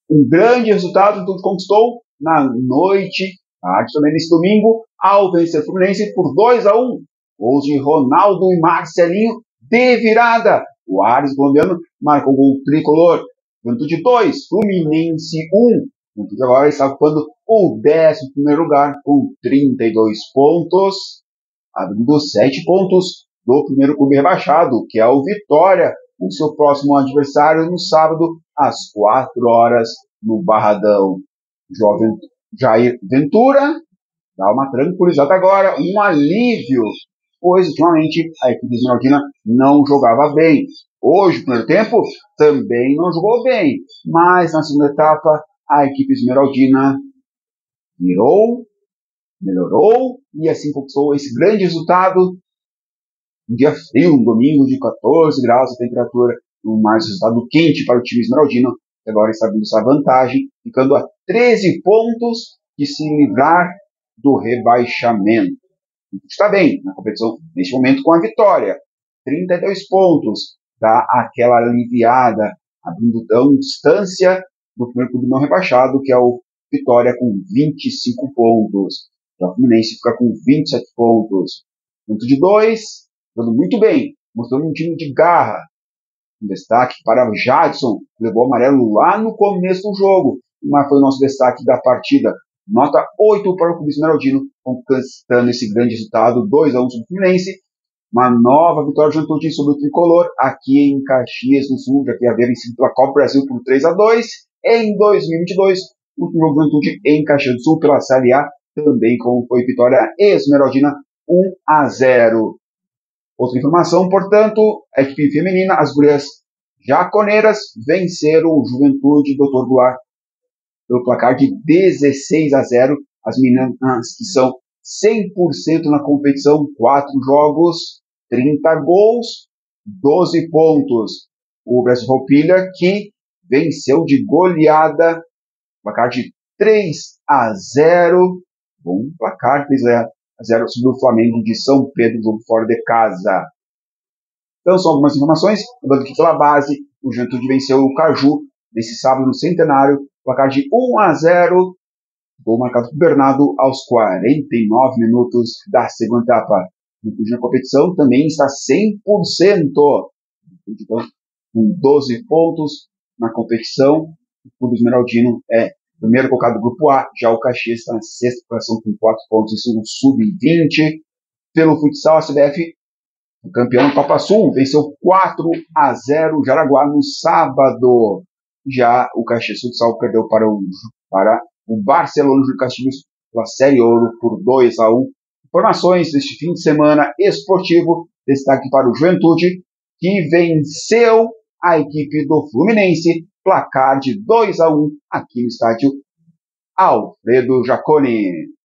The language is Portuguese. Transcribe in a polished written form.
Um grande resultado que conquistou na noite, tarde também nesse domingo, ao vencer o Fluminense por 2-1. Gols de Ronaldo e Marcelinho de virada. O Ares colombiano marcou o gol tricolor. Juventude 2, Fluminense 1. Juventude agora está ocupando o 11º lugar com 32 pontos, abrindo 7 pontos do primeiro clube rebaixado, que é o Vitória, com seu próximo adversário no sábado, às 4 horas, no Barradão. Jovem Jair Ventura dá uma tranquilizada agora, um alívio, pois ultimamente a equipe esmeraldina não jogava bem. Hoje, no primeiro tempo, também não jogou bem, mas na segunda etapa a equipe esmeraldina virou, melhorou e assim conquistou esse grande resultado. Um dia frio, um domingo de 14 graus a temperatura, mais resultado quente para o time esmeraldino, que agora está abrindo essa vantagem, ficando a 13 pontos de se livrar do rebaixamento. Está bem na competição neste momento com a vitória. 32 pontos, dá aquela aliviada, abrindo tão distância do primeiro clube não rebaixado, que é o Vitória, com 25 pontos. O Fluminense fica com 27 pontos. Ponto de 2, jogando muito bem, mostrando um time de garra. Um destaque para o Jadson, que levou o amarelo lá no começo do jogo, mas foi o nosso destaque da partida. Nota 8 para o clube esmeraldino, conquistando esse grande resultado, 2-1 sobre o Fluminense. Uma nova vitória de Juventude sobre o Tricolor, aqui em Caxias do Sul, já que havia vencido pela Copa Brasil por 3-2. Em 2022, o jogo de Juventude em Caxias do Sul pela Série A, também como foi vitória esmeraldina, 1-0. Outra informação, portanto, a equipe feminina, as gurias jaconeiras, venceram o Juventude Dr. Duarte pelo placar de 16-0. As meninas que são 100% na competição, 4 jogos, 30 gols, 12 pontos. O Brasil Farroupilha, que venceu de goleada, placar de 3-0. Bom placar, 3-0 sobre o Flamengo de São Pedro, jogo fora de casa. Então são algumas informações, lembrando que pela base, o Juventude venceu o Caju nesse sábado no Centenário, placar de 1-0, gol marcado por Bernardo aos 49 minutos da segunda etapa. O Juventude na competição também está 100%, então, com 12 pontos na competição. O clube esmeraldino é primeiro colocado do grupo A, já o Caxias está na sexta posição com 4 pontos, isso no sub-20. Pelo futsal, a CBF, o campeão Copa Sul, venceu 4-0 o Jaraguá no sábado. Já o Caxias Futsal perdeu para o Barcelona de Castilhos pela Série Ouro por 2-1. Informações deste fim de semana esportivo, destaque para o Juventude, que venceu a equipe do Fluminense, placar de 2-1 aqui no estádio Alfredo Jaconi.